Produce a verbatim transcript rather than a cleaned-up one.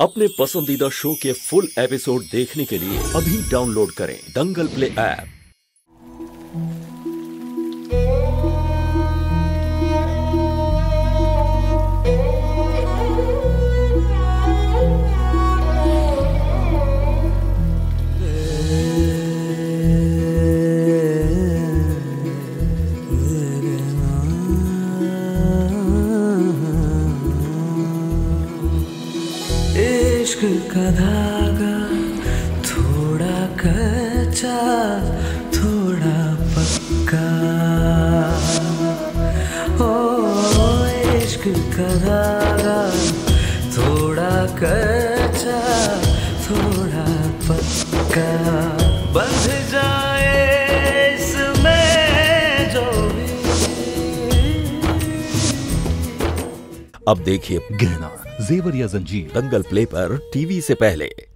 अपने पसंदीदा शो के फुल एपिसोड देखने के लिए अभी डाउनलोड करें दंगल प्ले ऐप। इश्क का धागा थोड़ा कच्चा थोड़ा पक्का, ओ इश्क का धागा थोड़ा कच्चा थोड़ा पक्का, बंध जाए इसमें जो भी। अब देखिए गहना, जेवर या जंजीर दंगल प्ले पर टीवी से पहले।